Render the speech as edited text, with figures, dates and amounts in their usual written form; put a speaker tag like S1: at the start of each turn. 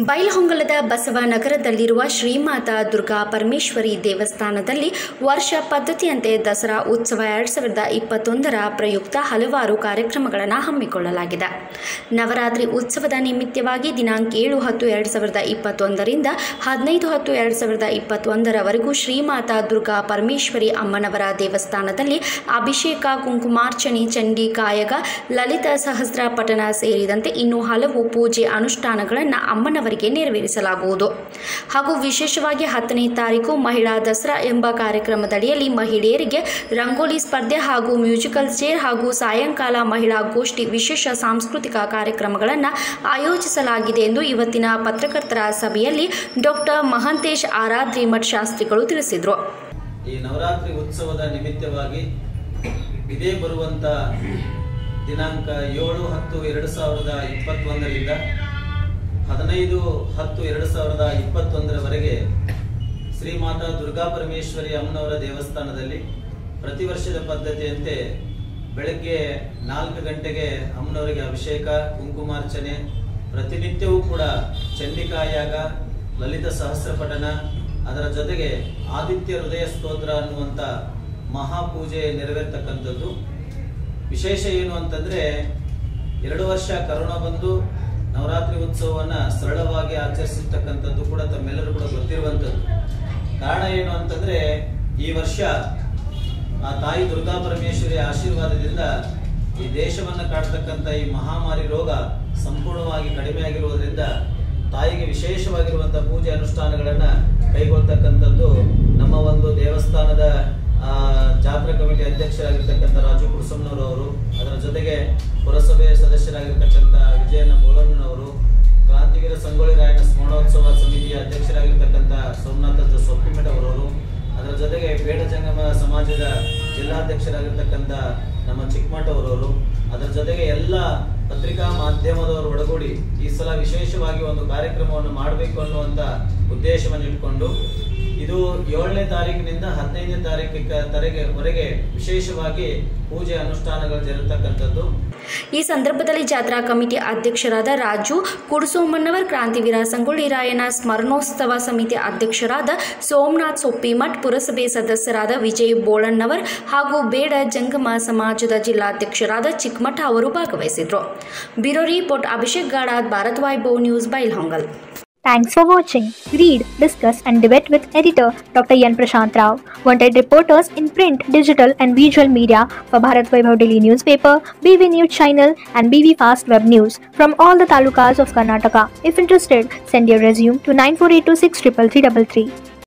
S1: ಬೈಲಹೊಂಗಲದ ಬಸವನಗರದಲ್ಲಿರುವ ಶ್ರೀಮಾತಾ ದುರ್ಗಾ ಪರಮೇಶ್ವರಿ ದೇವಸ್ಥಾನದಲ್ಲಿ ವರ್ಷ ಪದ್ಧತಿಯಂತೆ ದಸರಾ ಉತ್ಸವ 2021ರ ಪ್ರಯುಕ್ತ ಹಲವಾರು ಕಾರ್ಯಕ್ರಮಗಳನ್ನು ಹಮ್ಮಿಕೊಳ್ಳಲಾಗಿದೆ. ನವರಾತ್ರಿ ಉತ್ಸವದ ನಿಮಿತ್ತವಾಗಿ ದಿನಾಂಕ 7/10/2021ರಿಂದ 15/10/2021ರವರೆಗೂ ಶ್ರೀಮಾತಾ ದುರ್ಗಾ ಪರಮೇಶ್ವರಿ ಅಮ್ಮನವರ ದೇವಸ್ಥಾನದಲ್ಲಿ ಅಭಿಷೇಕ, ಕುಂಕುಮಾರ್ಚನೆ, ಚಂಡಿ ಕಾಯಗ, ಲಲಿತ ಸಹಸ್ರ ಪಠಣ ಸೇರಿದಂತೆ ಇನ್ನೂ ಹಲವು ಪೂಜೆ ಅನುಷ್ಠಾನಗಳನ್ನು ಅಮ್ಮನವರಿಗೆ ನೆರವೇರಿಸಲಾಗುವುದು. ಹಾಗೂ ವಿಶೇಷವಾಗಿ 10ನೇ ತಾರೀಕು ಮಹಿಳಾ ದಸರಾ ಎಂಬ ಕಾರ್ಯಕ್ರಮದಡಿಯಲ್ಲಿ ಮಹಿಳೆಯರಿಗೆ ರಂಗೋಲಿ ಸ್ಪರ್ಧೆ ಹಾಗೂ ಮ್ಯೂಸಿಕಲ್ ಚೇರ್ ಹಾಗೂ ಸಾಯಂಕಾಲ ಮಹಿಳಾ ಗೋಷ್ಠಿ ವಿಶೇಷ ಸಾಂಸ್ಕೃತಿಕ ಕಾರ್ಯಕ್ರಮಗಳನ್ನು ಆಯೋಜಿಸಲಾಗಿದೆ ಎಂದು ಇವತ್ತಿನ ಪತ್ರಕರ್ತರ ಸಭೆಯಲ್ಲಿ ಡಾಕ್ಟರ್ ಮಹಂತೇಶ್ ಆರಾದ್ರಿಮಠ್ ಶಾಸ್ತ್ರಿಗಳು ತಿಳಿಸಿದರು.
S2: ಈ ನವರಾತ್ರಿ ಉತ್ಸವದ ನಿಮಿತ್ತವಾಗಿ ಇದೇ ಬರುವಂತ ದಿನಾಂಕ 7/10/2021ರಿಂದ 15/10/2021ರವರೆಗೆ ಶ್ರೀಮಾತಾ ದುರ್ಗಾ ಪರಮೇಶ್ವರಿ ಅಮ್ಮನವರ ದೇವಸ್ಥಾನದಲ್ಲಿ ಪ್ರತಿ ವರ್ಷದ ಪದ್ಧತಿಯಂತೆ ಬೆಳಗ್ಗೆ 4 ಗಂಟೆಗೆ ಅಮ್ಮನವರಿಗೆ ಅಭಿಷೇಕ, ಕುಂಕುಮಾರ್ಚನೆ, ಪ್ರತಿನಿತ್ಯವೂ ಕೂಡ ಚಂಡಿಕಾಯಾಗ, ಲಲಿತ ಸಹಸ್ರ ಪಠಣ, ಅದರ ಜೊತೆಗೆ ಆದಿತ್ಯ ಹೃದಯ ಸ್ತೋತ್ರ ಅನ್ನುವಂಥ ಮಹಾಪೂಜೆ ನೆರವೇರ್ತಕ್ಕಂಥದ್ದು. ವಿಶೇಷ ಏನು ಅಂತಂದ್ರೆ 2 ವರ್ಷ ಕರೋನಾ ಬಂದು ನವರಾತ್ರಿ ಉತ್ಸವವನ್ನ ಸರಳವಾಗಿ ಆಚರಿಸಿರ್ತಕ್ಕಂಥದ್ದು ಕೂಡ ತಮ್ಮೆಲ್ಲರೂ ಕೂಡ ಗೊತ್ತಿರುವಂಥದ್ದು. ಕಾರಣ ಏನು ಅಂತಂದ್ರೆ ಈ ವರ್ಷ ಆ ತಾಯಿ ದುರ್ಗಾ ಪರಮೇಶ್ವರಿ ಆಶೀರ್ವಾದದಿಂದ ಈ ದೇಶವನ್ನ ಕಾಡ್ತಕ್ಕಂಥ ಈ ಮಹಾಮಾರಿ ರೋಗ ಸಂಪೂರ್ಣವಾಗಿ ಕಡಿಮೆಯಾಗಿರುವುದರಿಂದ ತಾಯಿಗೆ ವಿಶೇಷವಾಗಿರುವಂತಹ ಪೂಜೆ ಅನುಷ್ಠಾನಗಳನ್ನ ಕೈಗೊಳ್ತಕ್ಕಂಥದ್ದು ನಮ್ಮ ಒಂದು ದೇವಸ್ಥಾನದ ಜಾತ್ರಾ ಕಮಿಟಿ ಅಧ್ಯಕ್ಷರಾಗಿರ್ತಕ್ಕಂಥ ರಾಜು ಕುಡ್ಸಮ್ನವರು, ಅದರ ಜೊತೆಗೆ ಪುರಸಭೆ ಸದಸ್ಯರಾಗಿರ್ತಕ್ಕಂಥ ವಿಜಯನ ಬೋಳಣ್ಣನವರು, ಕ್ರಾಂತಿವೀರ ಸಂಗೊಳ್ಳಿ ರಾಯಣ್ಣ ಸ್ಮರಣೋತ್ಸವ ಸಮಿತಿಯ ಅಧ್ಯಕ್ಷರಾಗಿರ್ತಕ್ಕಂಥ ಸೋಮನಾಥ ಸೊಪ್ಪಿಮಠ ಅವರವರು, ಅದರ ಜೊತೆಗೆ ಬೇಡ ಜಂಗಮ ಸಮಾಜದ ಜಿಲ್ಲಾಧ್ಯಕ್ಷರಾಗಿರ್ತಕ್ಕಂಥ ನಮ್ಮ ಚಿಕ್ಕಮಠ ಅವರವರು, ಅದರ ಜೊತೆಗೆ ಎಲ್ಲ ಪತ್ರಿಕಾ ಮಾಧ್ಯಮದವರು ಒಳಗೂಡಿ ಈ ಸಲ ವಿಶೇಷವಾಗಿ ಒಂದು ಕಾರ್ಯಕ್ರಮವನ್ನು ಮಾಡಬೇಕು ಅನ್ನುವಂತ ಉದ್ದೇಶವನ್ನು ಇಟ್ಕೊಂಡು ಇದು 7ನೇ ತಾರೀಕಿನಿಂದ 15ನೇ ತಾರೀಕಿನವರೆಗೆ ವಿಶೇಷವಾಗಿ ಪೂಜೆ ಅನುಷ್ಠಾನಗಳು ಜರುಗತಕ್ಕಂಥದ್ದು.
S1: ಈ ಸಂದರ್ಭದಲ್ಲಿ ಜಾತ್ರಾ ಕಮಿಟಿ ಅಧ್ಯಕ್ಷರಾದ ರಾಜು ಕುಡ್ಸೋಮಣ್ಣವರ್, ಕ್ರಾಂತಿವೀರ ಸಂಗೊಳ್ಳಿ ರಾಯಣ್ಣ ಸ್ಮರಣೋತ್ಸವ ಸಮಿತಿ ಅಧ್ಯಕ್ಷರಾದ ಸೋಮನಾಥ್ ಸೊಪ್ಪಿಮಠ್, ಪುರಸಭೆ ಸದಸ್ಯರಾದ ವಿಜಯ್ ಬೋಳಣ್ಣವರ್ ಹಾಗೂ ಬೇಡ ಜಂಗಮ ಸಮಾಜದ ಜಿಲ್ಲಾಧ್ಯಕ್ಷರಾದ ಚಿಕ್ಕಮಠ ಅವರು ಭಾಗವಹಿಸಿದರು. Bureau report Abhishek Gadad, Bharat Vaibhav news, Bailhongal.
S3: Thanks for watching. Read, discuss and debate with editor Dr. Yan Prashant Rao. Wanted reporters in print, digital and visual media for Bharat Vaibhav Daily Newspaper, BV News Channel and BV Fast Web News from all the talukas of Karnataka. If interested, send your resume to 9482633333.